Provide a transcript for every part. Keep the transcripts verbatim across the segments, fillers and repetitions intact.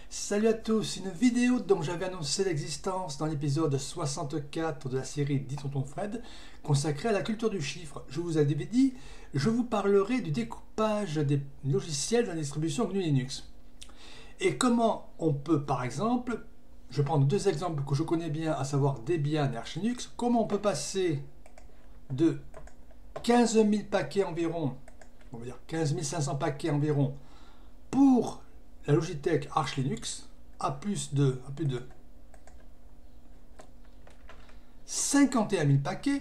Salut à tous, une vidéo dont j'avais annoncé l'existence dans l'épisode soixante-quatre de la série Dis Tonton Fred, consacrée à la culture du chiffre. Je vous avais dit, je vous parlerai du découpage des logiciels dans la distribution G N U Linux. Et comment on peut, par exemple, je prends deux exemples que je connais bien, à savoir Debian et Arch Linux, comment on peut passer de quinze mille paquets environ, on va dire quinze mille cinq cents paquets environ, pour la Logitech Arch Linux à plus de, à plus de cinquante et un mille paquets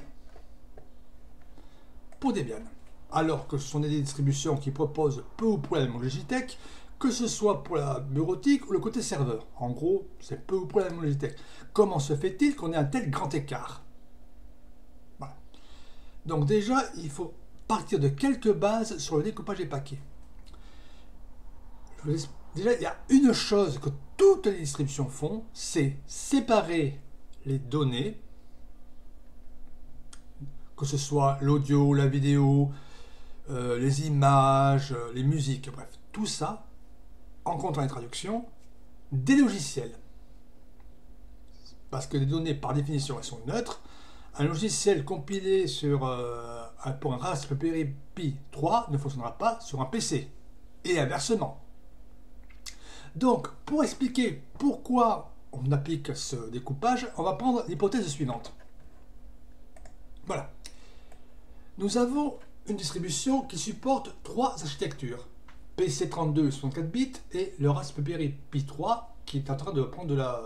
pour Debian. Alors que ce sont des distributions qui proposent peu ou prou la même Logitech, que ce soit pour la bureautique ou le côté serveur. En gros, c'est peu ou prou la même Logitech. Comment se fait-il qu'on ait un tel grand écart? Voilà. Donc déjà, il faut partir de quelques bases sur le découpage des paquets. Je vous explique. Déjà, il y a une chose que toutes les distributions font, c'est séparer les données, que ce soit l'audio, la vidéo, euh, les images, les musiques, bref, tout ça, en comptant les traductions, des logiciels. Parce que les données, par définition, elles sont neutres. Un logiciel compilé sur, euh, pour un Raspberry Pi trois ne fonctionnera pas sur un P C. Et inversement. Donc, pour expliquer pourquoi on applique ce découpage, on va prendre l'hypothèse suivante. Voilà. Nous avons une distribution qui supporte trois architectures. P C trente-deux soixante-quatre bits et le Raspberry Pi trois qui est en train de prendre de la,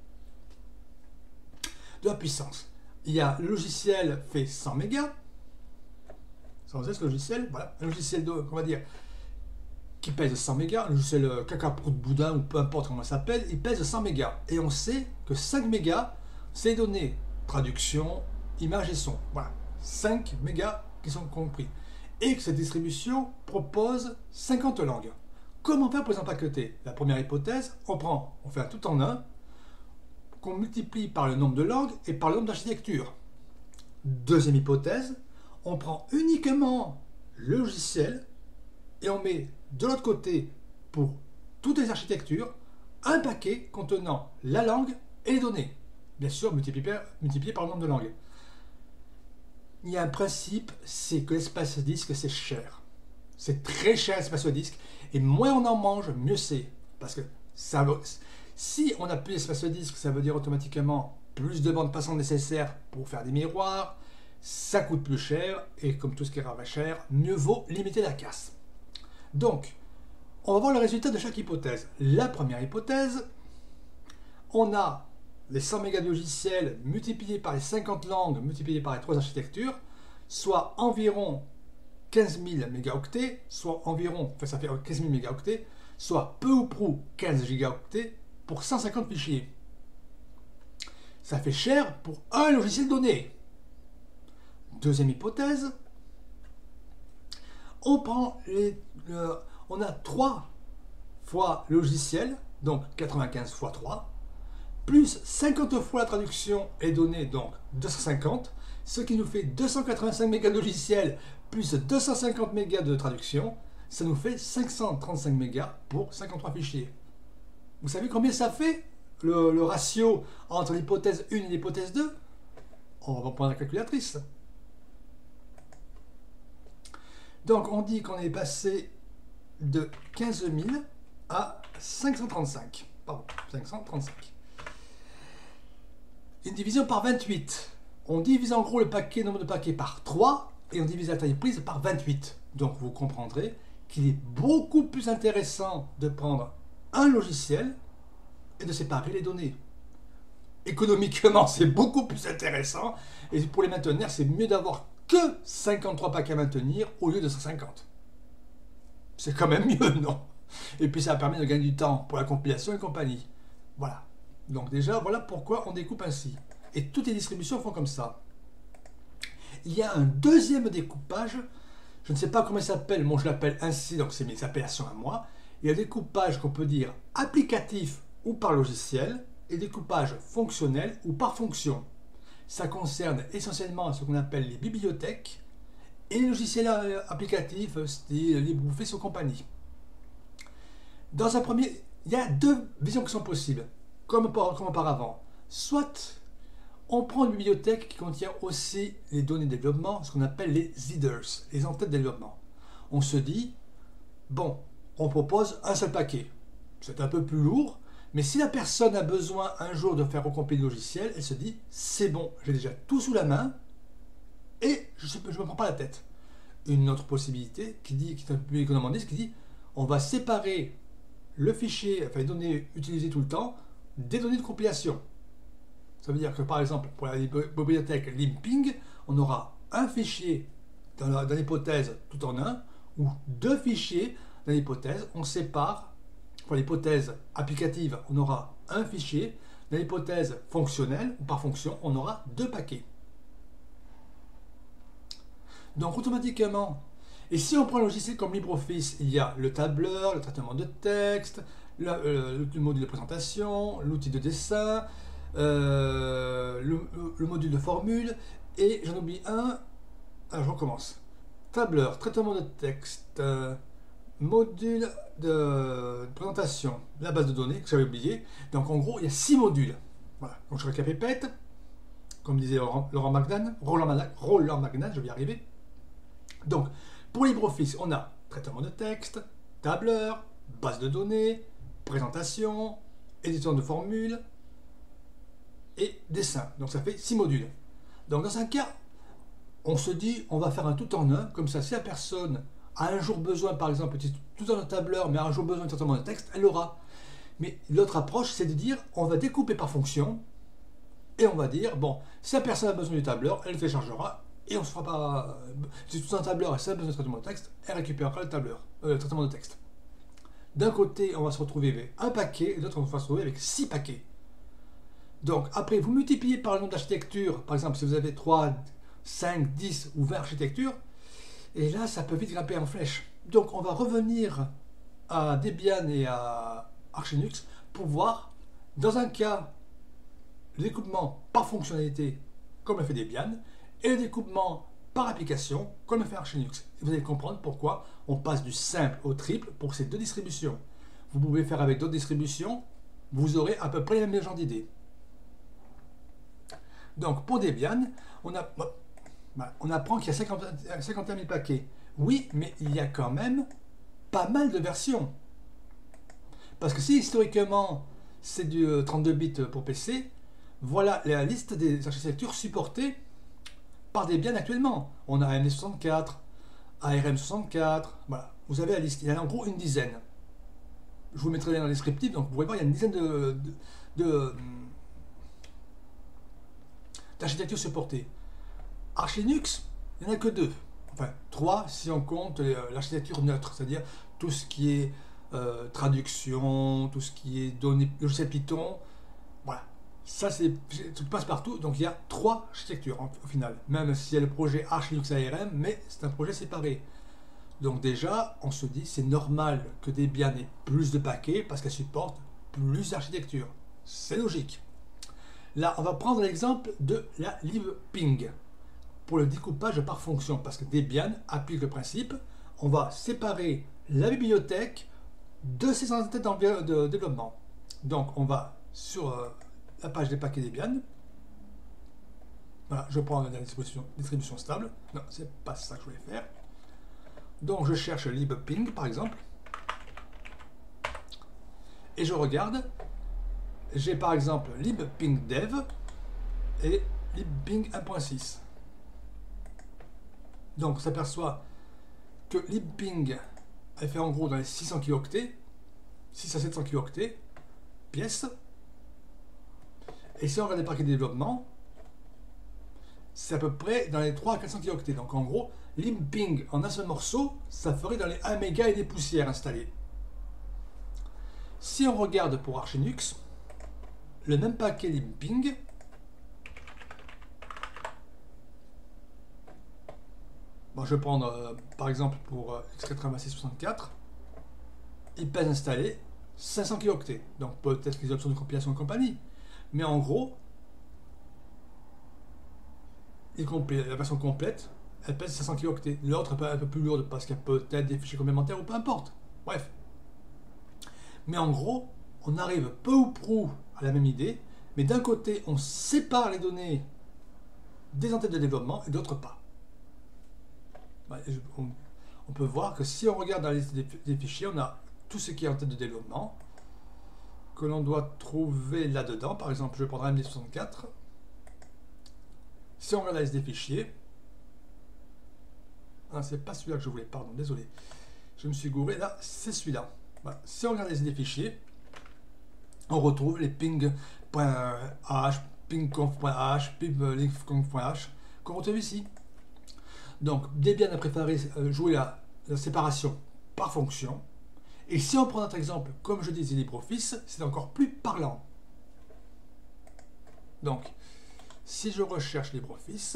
de la puissance. Il y a le logiciel fait cent mégas. Sans ce logiciel, voilà. Un logiciel de, on va dire, qui pèse cent mégas, le logiciel caca prout boudin ou peu importe comment ça s'appelle, il pèse cent mégas. Et on sait que cinq mégas, c'est les données traduction, image et son. Voilà, cinq mégas qui sont compris. Et que cette distribution propose cinquante langues. Comment faire pour les empaqueter? La première hypothèse, on prend, on fait un tout en un, qu'on multiplie par le nombre de langues et par le nombre d'architectures. Deuxième hypothèse, on prend uniquement le logiciel et on met de l'autre côté, pour toutes les architectures, un paquet contenant la langue et les données. Bien sûr, multiplié par, multiplié par le nombre de langues. Il y a un principe, c'est que l'espace disque, c'est cher. C'est très cher l'espace disque. Et moins on en mange, mieux c'est. Parce que ça va, si on a plus d'espace disque, ça veut dire automatiquement plus de bandes passantes nécessaires pour faire des miroirs. Ça coûte plus cher. Et comme tout ce qui est rare cher, mieux vaut limiter la casse. Donc, on va voir le résultat de chaque hypothèse. La première hypothèse, on a les cent mégas de logiciels multipliés par les cinquante langues, multipliés par les trois architectures, soit environ quinze mille mégaoctets, soit environ, enfin ça fait quinze mille mégaoctets, soit peu ou prou quinze gigaoctets pour cent cinquante fichiers. Ça fait cher pour un logiciel donné. Deuxième hypothèse, on prend les, le, on a trois fois logiciel, donc quatre-vingt-quinze fois trois, plus cinquante fois la traduction et données, donc deux cent cinquante, ce qui nous fait deux cent quatre-vingt-cinq mégas de logiciel plus deux cent cinquante mégas de traduction, ça nous fait cinq cent trente-cinq mégas pour cinquante-trois fichiers. Vous savez combien ça fait le, le ratio entre l'hypothèse un et l'hypothèse deux? On va prendre la calculatrice. Donc on dit qu'on est passé de quinze mille à cinq cent trente-cinq. Pardon, cinq cent trente-cinq. Une division par vingt-huit. On divise en gros le paquet, nombre de paquets par trois et on divise la taille prise par vingt-huit. Donc vous comprendrez qu'il est beaucoup plus intéressant de prendre un logiciel et de séparer les données. Économiquement, c'est beaucoup plus intéressant et pour les maintenir, c'est mieux d'avoir que cinquante-trois paquets à maintenir au lieu de cent cinquante. C'est quand même mieux, non? Et puis ça permet de gagner du temps pour la compilation et compagnie. Voilà. Donc déjà, voilà pourquoi on découpe ainsi. Et toutes les distributions font comme ça. Il y a un deuxième découpage, je ne sais pas comment il s'appelle, moi je l'appelle ainsi, donc c'est mes appellations à moi. Il y a un découpage qu'on peut dire applicatif ou par logiciel, et découpage fonctionnel ou par fonction. Ça concerne essentiellement ce qu'on appelle les bibliothèques et les logiciels applicatifs, style LibreOffice ou compagnie. Dans un premier il y a deux visions qui sont possibles, comme, comme auparavant. Soit on prend une bibliothèque qui contient aussi les données de développement, ce qu'on appelle les headers, les entêtes de développement. On se dit, bon, on propose un seul paquet. C'est un peu plus lourd, mais si la personne a besoin un jour de faire recompiler le logiciel, elle se dit, c'est bon, j'ai déjà tout sous la main et je ne me prends pas la tête. Une autre possibilité qui dit, qui est un peu plus économiste, qui dit, on va séparer le fichier, enfin les données utilisées tout le temps, des données de compilation. Ça veut dire que par exemple, pour la bibliothèque limping, on aura un fichier dans l'hypothèse tout en un, ou deux fichiers dans l'hypothèse, on sépare, pour l'hypothèse applicative, on aura un fichier, dans l'hypothèse fonctionnelle, ou par fonction, on aura deux paquets. Donc automatiquement, et si on prend un logiciel comme LibreOffice, il y a le tableur, le traitement de texte, le, euh, le module de présentation, l'outil de dessin, euh, le, le module de formule, et j'en oublie un, alors je recommence. Tableur, traitement de texte, euh, module de présentation, la base de données que j'avais oublié. Donc en gros, il y a six modules. Voilà. Donc je récapépète, comme disait Laurent, Laurent Magnan, Roland, Roland Magnan, je vais y arriver. Donc pour LibreOffice, on a traitement de texte, tableur, base de données, présentation, édition de formule et dessin. Donc ça fait six modules. Donc dans un cas, on se dit, on va faire un tout en un, comme ça, si la personne a un jour besoin, par exemple, tout dans le tableur, mais a un jour besoin de traitement de texte, elle l'aura. Mais l'autre approche, c'est de dire, on va découper par fonction, et on va dire, bon, si la personne a besoin du tableur, elle le téléchargera, et on se fera pas... Si tout dans un tableur, et si elle a besoin de traitement de texte, elle récupérera le tableur, euh, le traitement de texte. D'un côté, on va se retrouver avec un paquet, et de l'autre, on va se retrouver avec six paquets. Donc, après, vous multipliez par le nombre d'architectures, par exemple, si vous avez trois, cinq, dix ou vingt architectures, et là, ça peut vite grimper en flèche. Donc, on va revenir à Debian et à Arch Linux pour voir, dans un cas, le découpement par fonctionnalité, comme le fait Debian, et le découpement par application, comme le fait Arch Linux. Et vous allez comprendre pourquoi on passe du simple au triple pour ces deux distributions. Vous pouvez faire avec d'autres distributions, vous aurez à peu près le même genre d'idée. Donc, pour Debian, on a... on apprend qu'il y a cinquante et un mille paquets. Oui, mais il y a quand même pas mal de versions. Parce que si historiquement c'est du trente-deux bits pour P C, voilà la liste des architectures supportées par Debian actuellement. On a A M D soixante-quatre, A R M soixante-quatre, voilà. Vous avez la liste, il y en a en gros une dizaine. Je vous mettrai dans les descriptifs, donc vous pouvez voir, il y a une dizaine de, de, de d'architectures supportées. Arch Linux, il n'y en a que deux. Enfin, trois si on compte l'architecture neutre, c'est-à-dire tout ce qui est euh, traduction, tout ce qui est données, logiciel Python. Voilà. Ça, c'est tout passe partout. Donc, il y a trois architectures en, au final. Même s'il y a le projet Arch Linux A R M, mais c'est un projet séparé. Donc, déjà, on se dit c'est normal que Debian ait plus de paquets parce qu'elle supporte plus d'architectures. C'est logique. Là, on va prendre l'exemple de la libping pour le découpage par fonction, parce que Debian applique le principe, on va séparer la bibliothèque de ses entêtes de développement. Donc, on va sur euh, la page des paquets Debian. Voilà, je prends la distribution, distribution stable. Non, c'est pas ça que je voulais faire. Donc, je cherche libping, par exemple. Et je regarde. J'ai par exemple libping dev et libping un point six. Donc on s'aperçoit que libping elle fait en gros dans les six cents kilooctets, six à sept cents kilooctets, pièces. Et si on regarde les paquets de développement, c'est à peu près dans les trois à quatre cents kilooctets. Donc en gros, libping en un seul morceau, ça ferait dans les un méga et des poussières installées. Si on regarde pour Arch Linux, le même paquet libping, bon, je vais prendre euh, par exemple pour euh, X quatre-vingt-six soixante-quatre, il pèse installé cinq cents kilooctets, donc peut-être les options de compilation et compagnie, mais en gros, la version complète, elle pèse cinq cents kilooctets. L'autre est un peu plus lourde parce qu'il y a peut-être des fichiers complémentaires ou peu importe. Bref. Mais en gros, on arrive peu ou prou à la même idée, mais d'un côté, on sépare les données des entêtes de développement et d'autre pas. On, on peut voir que si on regarde dans la liste des, des fichiers, on a tout ce qui est en tête de développement que l'on doit trouver là-dedans. Par exemple, je vais prendre M D soixante-quatre. Si on regarde la liste des fichiers, ah, c'est pas celui-là que je voulais, pardon, désolé. Je me suis gouré, là, c'est celui-là. Voilà. Si on regarde la liste des fichiers, on retrouve les ping.h, pingconf.h, ping.linkconf.h qu'on retrouve ici. Donc, Debian a préféré jouer la, la séparation par fonction. Et si on prend notre exemple, comme je disais, LibreOffice, c'est encore plus parlant. Donc, si je recherche LibreOffice,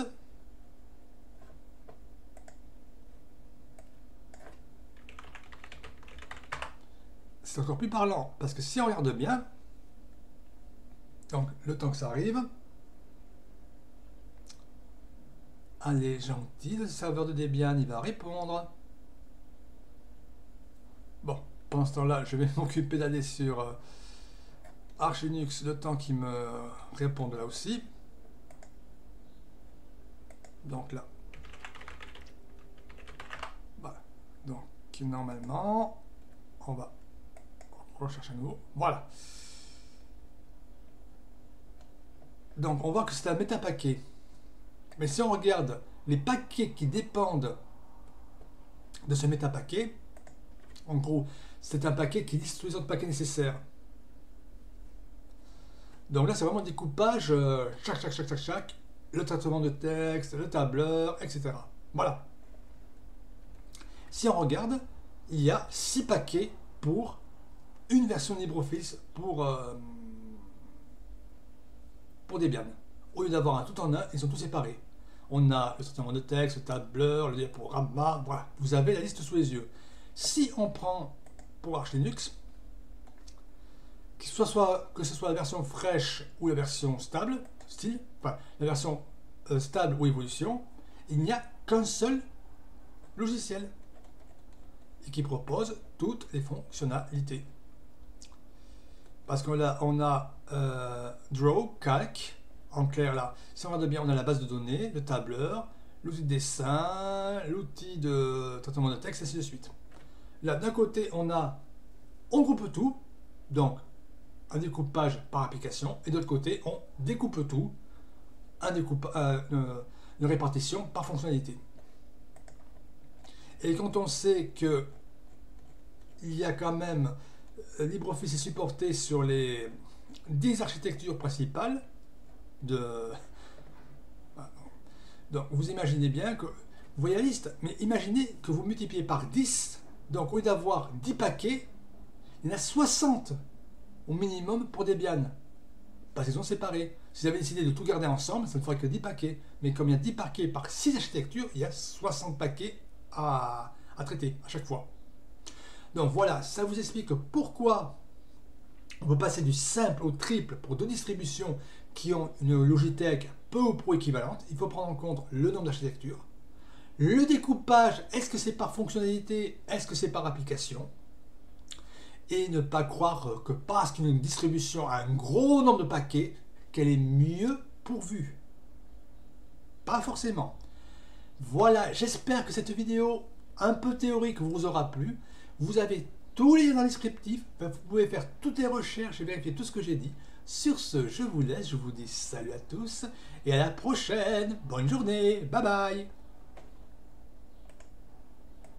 c'est encore plus parlant. Parce que si on regarde bien, donc le temps que ça arrive, allez, gentil, le serveur de Debian, il va répondre. Bon, pendant ce temps-là, je vais m'occuper d'aller sur euh, Arch Linux, le temps qu'il me réponde là aussi. Donc là. Voilà. Donc, normalement, on va rechercher à nouveau. Voilà. Donc, on voit que c'est un métapaquet. Mais si on regarde les paquets qui dépendent de ce métapaquet, en gros, c'est un paquet qui liste tous les autres paquets nécessaires. Donc là, c'est vraiment un découpage, euh, chaque, chaque, chaque, chaque, chaque, le traitement de texte, le tableur, et cetera. Voilà. Si on regarde, il y a six paquets pour une version LibreOffice pour, euh, pour Debian. Au lieu d'avoir un tout en un, ils sont tous séparés. On a le traitement de texte, le tableur, le diaporama, voilà. Vous avez la liste sous les yeux. Si on prend pour Arch Linux, que ce soit, que ce soit la version fraîche ou la version stable, style, enfin, la version euh, stable ou évolution, il n'y a qu'un seul logiciel et qui propose toutes les fonctionnalités. Parce qu'on a, on a euh, Draw, Calc, en clair là, si on regarde bien, on a la base de données, le tableur, l'outil de dessin, l'outil de traitement de texte, et ainsi de suite. Là, d'un côté, on a, on groupe tout, donc un découpage par application, et de l'autre côté, on découpe tout, un découpe, euh, une, une répartition par fonctionnalité. Et quand on sait que il y a quand même, LibreOffice est supporté sur les dix architectures principales de... Donc vous imaginez bien que, vous voyez la liste, mais imaginez que vous multipliez par dix, donc au lieu d'avoir dix paquets, il y en a soixante au minimum pour Debian, parce qu'ils sont séparés. Si vous avez décidé de tout garder ensemble, ça ne ferait que dix paquets, mais comme il y a dix paquets par six architectures, il y a soixante paquets à, à traiter à chaque fois. Donc voilà, ça vous explique pourquoi on peut passer du simple au triple pour deux distributions qui ont une Logitech peu ou prou équivalente. Il faut prendre en compte le nombre d'architectures. Le découpage, est-ce que c'est par fonctionnalité, est-ce que c'est par application? Et ne pas croire que parce qu'une distribution a un gros nombre de paquets, qu'elle est mieux pourvue. Pas forcément. Voilà, j'espère que cette vidéo un peu théorique vous aura plu. Vous avez tous les liens dans le descriptif, vous pouvez faire toutes les recherches et vérifier tout ce que j'ai dit. Sur ce, je vous laisse, je vous dis salut à tous et à la prochaine. Bonne journée, bye bye.